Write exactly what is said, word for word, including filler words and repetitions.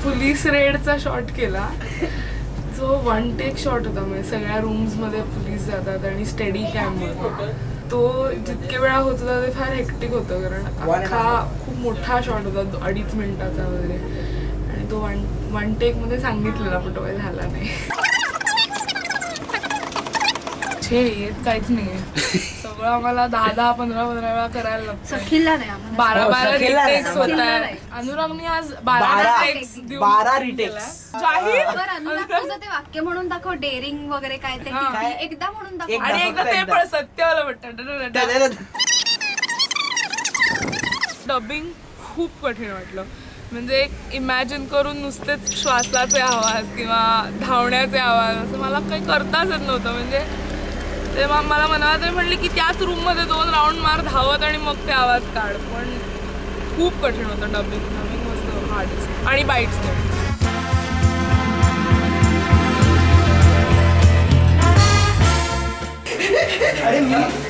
Police रेडचा shot केला जो one take shot होता. म्हणजे सगळ्या रूम्स मध्ये पोलीस जातात आणि स्टेडी कॅम मध्ये तो जितके वेळा होत होता ते फार हेक्टिक होतं कारण अख्खा खूप मोठा शॉट होता अडीच मिनिटाचा वगैरे आणि तो वन वन टेक मध्ये सांगितलेला पण तो काही झाला नाही. छे येत काहीच नाही सगळं आम्हाला दहा दहा पंधरा पंधरा वेळा करायला लागतं. सखीलला नाही बारा बारा रिटेक्स होतात. अनुरागनी आज बारा रिटेक्स बारा रिटेक्स जाहीर. अनुराग तुझं ते वाक्य म्हणून दाखव डेअरिंग वगैरे काय ते एकदा म्हणून दाखव आणि एकदा ते पण सत्यवाला वाटतं. डबिंग खूप कठीण वाटलं. म्हणजे इमॅजिन करून नुसतेच श्वासाचे आवाज किंवा धावण्याचे आवाज असं मला काही करताच येत नव्हतं. म्हणजे तेव्हा मला मनात म्हणले की त्याच रूम मध्ये दोन राऊंड मार धावत आणि मग ते आवाज काढ. पण खूप कठीण होतं डबिंग. डबिंग मस्त हार्ड आणि बाईट्स ते अरे मी